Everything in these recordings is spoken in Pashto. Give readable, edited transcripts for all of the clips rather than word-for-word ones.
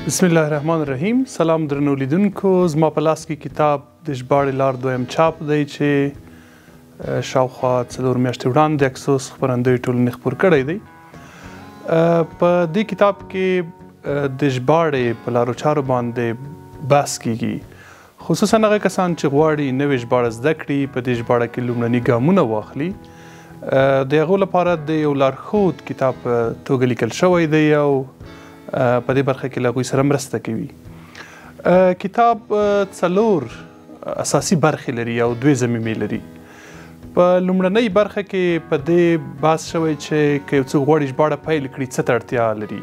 بسم الله الرحمن الرحیم. سلام درنو لیدونکو. زما په لاس کې کتاب د ژباړې لار دویم چاپ دی چې شاوخوا 4 میاشتې وړاندې اکسوس خپرندوی ټولنې خپور کړی دی. په دې کتاب کې د ژباړې په لارو چارو باندې بحث کیږي، خصوصا هغه کسان چې غواړي نوې ژباړه زده کړي، په دې ژباړه کې لومړني ګامونه واخلي. د هغو لپاره د یو لارښود کتاب په توګه لیکل شوی دی او په دې برخه کې له هغوی سره مرسته کوي. کتاب 4 اساسي برخې لري او 2 ضمیمې لري. په لومړنۍ برخه کې په دې بحث شوی چې که یو څوک غواړي ژباړه پیل کړي څه ته اړتیا لري،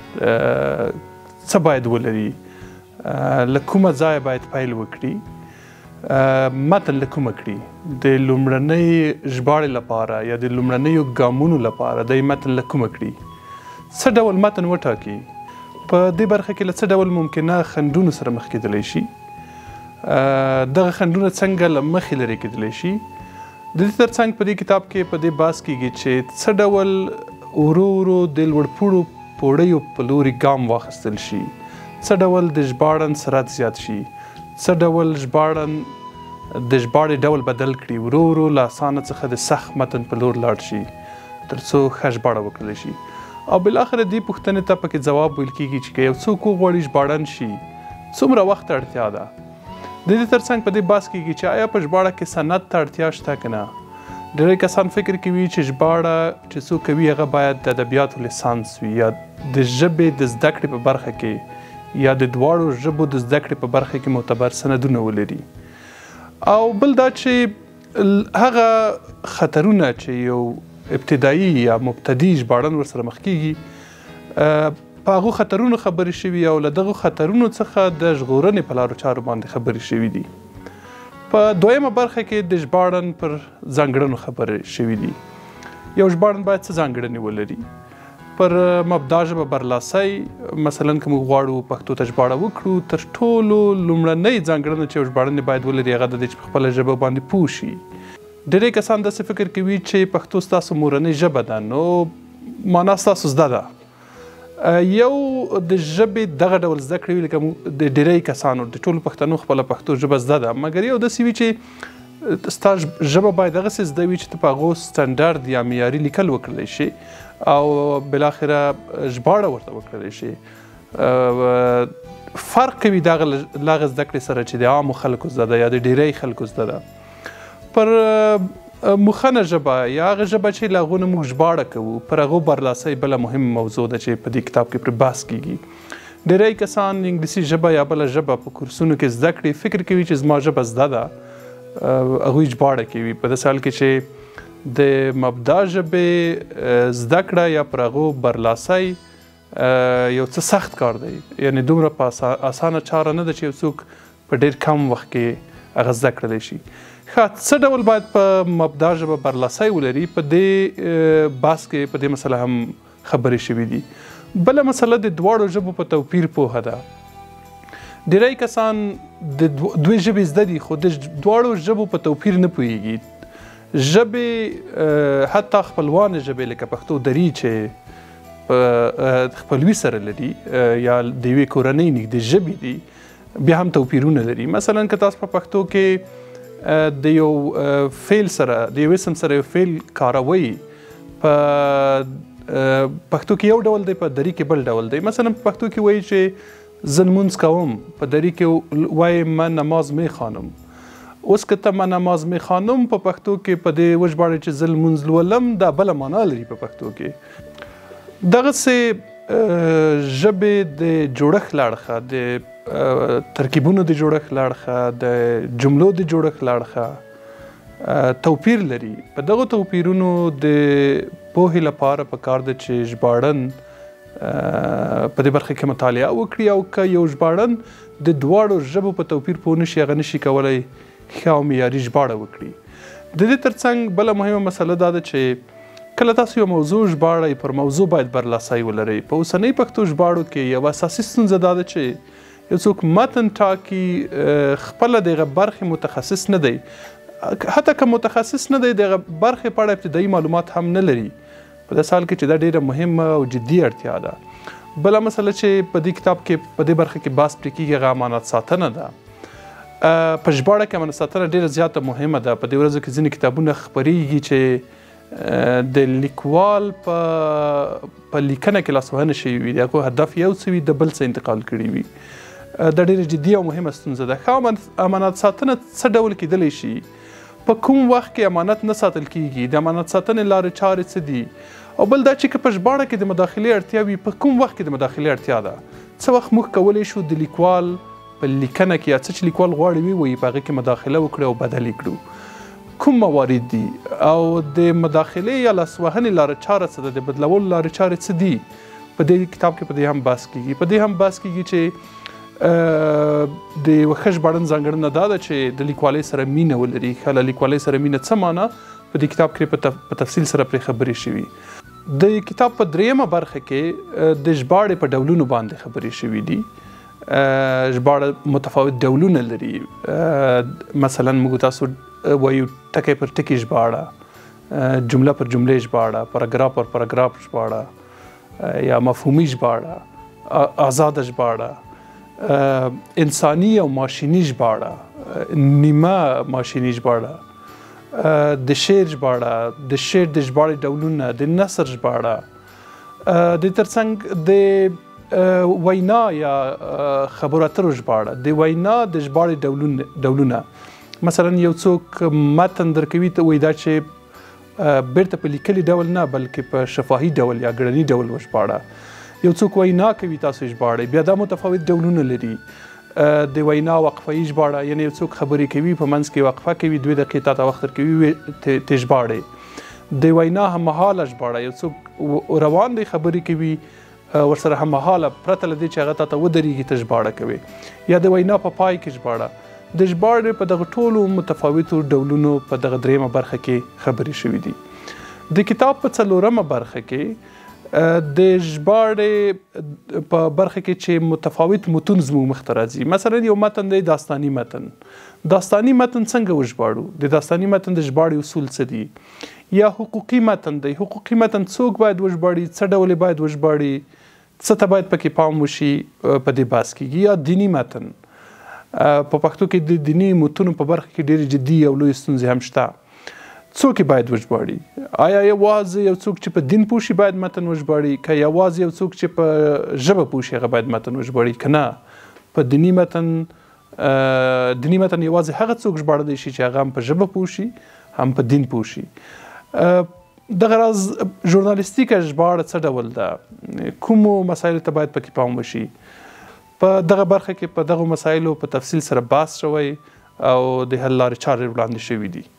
څه باید ولري، له کومه ځایه باید پیل وکړي، متن له کومه کړي، د لومړنۍ ژباړې لپاره یا د لومړنیو ګامونو لپاره د متن له کومه کړي، څه ډول متن وټاکي، په دې برخه کې له څه ډول ممکنه خنډونو سره مخ کېدلی شي، دغه خنډونه څنګه له مخې لرې کېدلی شي. د دې ترڅنګ په دې کتاب کې په دې بحث کېږي چې څه ډول ورو ورو د لوړپوړو پوړیو په لوري ګام واخیستل شي، څه ډول د ژباړن سرعت زیات شي، څه ډول ژباړن د ژباړې ډول بدل کړي، ورو ورو له اسانه څخه د سخت متن په لور لاړ شي تر څو ښه ژباړه وکړلی شي. او بالاخره دې پوښتنې ته پکې ځواب ویل کېږي چې که یو څوک وغواړي ژباړن شي څومره وخت اړتیا ده. د دې ترڅنګ په دې بحث کېږي چې آیا په ژباړه کې سند ته اړتیا شته که نه. ډېری کسان فکر کوي چې ژباړه چې څوک کوي هغه باید د ادبیاتو لیسانس وي یا د ژبې د زده کړې په برخه کې یا د دواړو ژبو د زده کړې په برخه کې معتبر سندونه ولري. او بل دا چې هغه خطرونه چې یو ابتدایي یا مبتدي ژباړن ورسره مخ کېږي، په هغو خطرونو خبرې شوي او له دغو خطرونو څخه د ژغورنې په لارو چارو باندې خبرې شوي دي. په دویمه برخه کې د ژباړن پر ځانګړنو خبرې شوي دي. یو ژباړن باید څه ځانګړنې ولري، پر مبدا ژبه برلاسۍ، مثلا که موږ غواړو پښتو ته ژباړه وکړو، تر ټولو لومړنۍ ځانګړنه چې یو ژباړن باید ولري هغه دا دی چې په خپله ژبه باندې پوه شي. ډېری کسان داسې فکر کوي چې پښتو ستاسو مورنۍ ژبه ده، نو معنا ستاسو زده ده. یو د ژبې دغه ډول زده کړې وي، لکه د ډېری کسانو د ټولو پښتنو خپله پښتو ژبه زده ده، مګر یو داسې وي چې ستا ژبه باید هغسې زده وي چې ته په هغو سټنډرډ یا معیاري لیکل وکړلی شي او بالاخره ژباړه ورته وکړلی شي. فرق کوي د هغه زده کړې سره چې د عامو خلکو زده ده یا د ډېری خلکو زده ده. پر مخنه ژبه یا هغه ژبه چې له هغو نه موږ ژباړه کوو، پر هغو برلاسۍ بله مهمه موضوع ده چې په دې کتاب کې پرې بحث کېږي. ډېری کسان انګلیسي ژبه یا بله ژبه په کورسونو کې زده کړي، فکر کوي چې زما ژبه زده ده، هغوی ژباړه کوي، په داسې حال کې چې د مبدا ژبې زده کړه یا پر هغو برلاسۍ یو څه سخت کار دی. یعنې دومره په اسانه چاره نه ده چې یو څوک په ډېر کم وخت کې هغه زده کړلی شي. څه ډول باید په مبدا ژبه برلاسۍ ولري، په دې بحث کې په دې مسله هم خبرې شوي دي. بله مسله د دواړو ژبو په توپیر پوهه ده. ډېری کسان د دوی ژبې زده دي خو د دواړو ژبو په توپیر نه پوهېږي. ژبې حتی خپلوانه ژبې لکه پښتو دري چې په خپلوي سره لري یا د یوې کورنۍ نږدې ژبې دي، بیا هم توپیرونه لري. مثلا که تاسو په پښتو کې د یو فعل سره د یو اسم سره یو فعل کاروئ، په پښتو کې یو ډول دی، په دري کې بل ډول دی. مثلا په پښتو کې وایي چې زه لمونځ کوم، په دري کې وایي من نماز می خوانم. اوس که ته من نماز می خوانم په پښتو کې په دې وژباړې چې زه لمونځ لولم، دا بله معنا لري په پښتو کې. دغسې ژبې د جوړښت له اړخه، د ترکیبونو د جوړښت له اړخه، د جملو د جوړښت له اړخه توپیر لري. په دغو توپیرونو د پوهې لپاره پکار ده چې ژباړن په دې برخه کې مطالعه وکړي، او که یو ژباړن د دواړو ژبو په توپیر پوه نشي، هغه نشي کولی ښه او معیاري ژباړه وکړي. د دې ترڅنګ بله مهمه مسله دا ده چې کله تاسو یو موضوع ژباړئ، پر موضوع باید برلاسۍ ولرئ. په اوسنۍ پښتو ژباړو کې یوه اساسي ستونزه دا ده چې یو څوک متن ټاکي، خپله د هغه برخې متخصص نه دی، حتی که متخصص نه دی د هغه برخې په اړه ابتدایي معلومات هم نه لري. په داسې حال کې چې دا ډېره مهمه او جدي اړتیا ده. بله مسله چې په دې کتاب کې په دې برخه کې بحث پرې کېږي هغه امانت ساتنه ده. په ژباړه کې امانت ساتنه ډېره زیاته مهمه ده. په دې ورځو کې ځینې کتابونه خپرېږي چې د لیکوال په لیکنه کې لاسوهنه شوي وي، د هغو هدف یو څه وي، د بل څه انتقال کړي وي. دا ډېره جدي او مهمه ستونزه ده. ښه امانت ساتنه څه ډول کیدلی شي؟ په کوم وخت کې امانت نه ساتل کیږي؟ د امانت ساتنې لارې چارې څه دي؟ او بل دا چې که په ژباړه کې د مداخلې اړتیا وي، په کوم وخت کې د مداخلې اړتیا ده؟ څه وخت موږ کولی شو د لیکوال په لیکنه کې یا څه چې لیکوال غواړي ووایي په هغه کې مداخله وکړو او بدل یې کړو؟ کوم موارد دي؟ او د مداخلې یا لاسوهنې لارې چاره څه ده؟ د بدلولو لارې چارې څه دي؟ په دې کتاب کې په دې هم بحث کیږي. په دې هم بحث کیږي چې د یوه ښه ژباړن ځانګړنه دا ده چې د لیکوالۍ سره مینه ولري. ښه له لیکوالۍ سره مینه څه معنا؟ په دې کتاب کې په تفصیل سره پرې خبرې شوي. د کتاب په دریمه برخه کې د ژباړې په ډولونو باندې خبرې شوي دي. ژباړه متفاوت ډولونه لري. مثلا موږ تاسو وایو ټکی پر ټکی ژباړه، جمله پر جملې ژباړه، پاراګراف پر پاراګراف ژباړه، یا مفهومي ژباړه، آزاده ژباړه، انساني او ماشیني ژباړه، نیمه ماشیني ژباړه، د شعر ژباړه، د شعر د ژباړې ډولونه، د نثر ژباړه، د ترڅنګ د وینا یا خبرو اترو ژباړه، د وینا د ژباړې ډولونه. مثلا یو څوک متن درکوي ته وایي دا چې بیرته په لیکلي ډول نه بلکې په شفاهي ډول یا ګړني ډول وژباړه. یو څوک وینا کوي تاسو ژباړئ، بیا دا متفاوت ډولونه لري. د وینا وقفه‌یي ژباړه، یعنې یو څوک خبرې کوي په منځ کې وقفه کوي، 2 دقیقې تا ته وخت درکوي ته ژباړې. د وینا هممهاله ژباړه، یو څوک روان دی خبرې کوي ورسره هممهاله پرته له دې چې هغه تا ته ودرېږي ته ژباړه کوي. یا د وینا په پای کې ژباړه. د ژباړې په دغه ټولو متفاوتو ډولونو په دغه دریمه برخه کې خبرې شوي دي. د کتاب په 4مه برخه کې د ژباړې په برخه کې چې متفاوت متون زموږ مخ ته راځي. مثلا یو متن دی داستاني متن. داستاني متن څنګه وژباړو؟ د داستاني متن د ژباړې اصول څه دي؟ یا حقوقي متن دی. حقوقي متن څوک باید وژباړي؟ څه ډول باید وژباړي؟ څه ته باید پکې پام وشي؟ په دې بحث کیږي. یا دیني متن. په پښتو کې د دیني متونو په برخه کې ډېرې جدي او لویې ستونزې هم شته. څوک باید وژباړي؟ آیا یوازې یو څوک چې په دین پوه شي باید متن وژباړي؟ که یوازې یو څوک چې په ژبه پوه شي هغه باید متن وژباړي؟ که نه، په دیني متن یوازې هغه څوک ژباړلی شي چې هغه هم په ژبه پوه شي هم په دین پوه شي. دغه راز ژورنالیستیکه ژباړه څه ډول ده؟ کومو مسایلو ته باید پکې پام وشي؟ په دغه برخه کې په دغو مسایلو په تفصیل سره بحث شوی او د حل لارې چارې وړاندې شوي دي.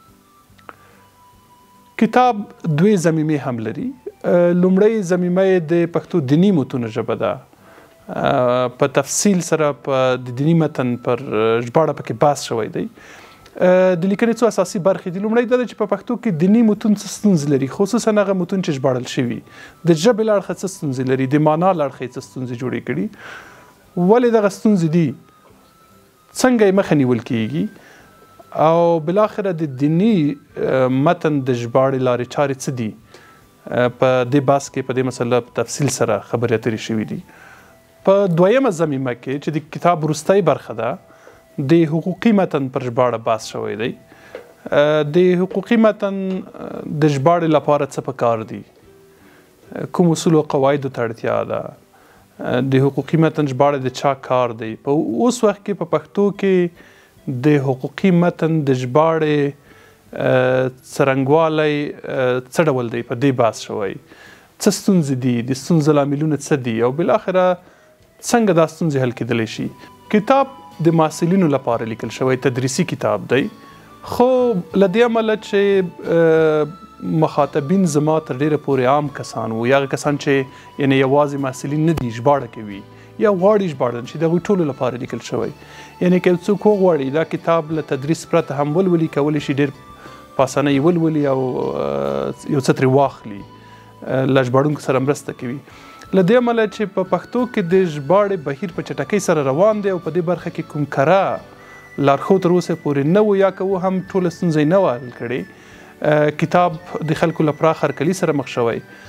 کتاب 2 ضمیمې هم لري. لومړی ضمیمه یې د پښتو دیني متونو ژبه ده. په تفصیل سره په د دیني متن پر ژباړه پکې بحث شوی دی. د لیکنې څو اساسي برخې دي. لومړی دا ده چې په پښتو کې دیني متون څه ستونزې لري، خصوصا هغه متون چې ژباړل شوي. د ژبې له اړخه څه ستونزې لري، د معنا له اړخه څه ستونزې جوړې کړي، ولې دغه ستونزې دي، څنګه یې مخه نیول کیږي، او بالاخره د دینی متن د ژباړې لارې چارې څه دي. په دې بحث کې په دې مسله په تفصیل سره خبرې اترې شوي دي. په 2مه ضمیمه کې چې د کتاب وروستۍ برخه ده، د حقوقي متن پر ژباړه بحث شوی دی. د حقوقي متن د ژباړې لپاره څه پکار دي، کوم اصول او قواعدو ته اړتیا ده، د حقوقي متن ژباړه د چا کار دی. په اوس وخت کې په پښتو کې د حقوقي متن د ژباړې څرنګوالی څه ډول دی، په دې بحث شوی. څه ستونزې دي، د ستونزو لاملونه څه دي، او بالاخره څنګه دا ستونزې حل کیدلی شي. کتاب د محصلینو لپاره لیکل شوی تدریسي کتاب دی، خو له دې امله چې مخاطبین زما تر ډیره پورې عام کسان وو، یا هغه کسان چې یعنې یوازې محصلین نه دي، ژباړه کوي یا غواړي ژباړن شي، د هغوی ټولو لپاره لیکل شوی. یعنې که څوک وغواړي دا کتاب له تدریس پرته هم ولولي، کولی شي ډېر په اسانۍ ولولي او یو څه ترې واخلي، له ژباړونکو سره مرسته کوي. له دې امله چې په پښتو کې د ژباړې بهیر په چټکۍ سره روان دی او په دې برخه کې کوم کره لارښود تر اوسه پورې نه و، یا که و هم ټوله ستونزه یې نه وه حل کړې. کتاب د خلکو له پراخ هرکلي سره مخ شوی.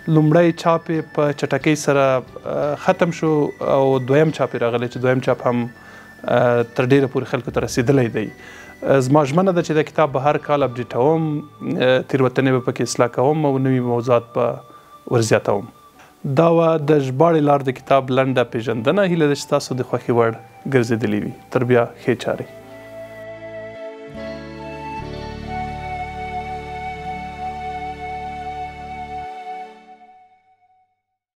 لومړی چاپ یې په چټکۍ سره ختم شو او دویم چاپ یې راغلی چې دویم چاپ هم تر ډیره پورې خلکو ته رسیدلی دی. زما ژمنه ده چې دا کتاب به هر کال اپډیټوم، تېروتنې به پکې اصلاح کوم او نوي موضوعات به ورزیاتوم. دا وه د ژباړې لار د کتاب لنډه پیژندنه. هیله ده چې تاسو د خوښې وړ ګرځېدلې وي. تر بیا ښې چارې.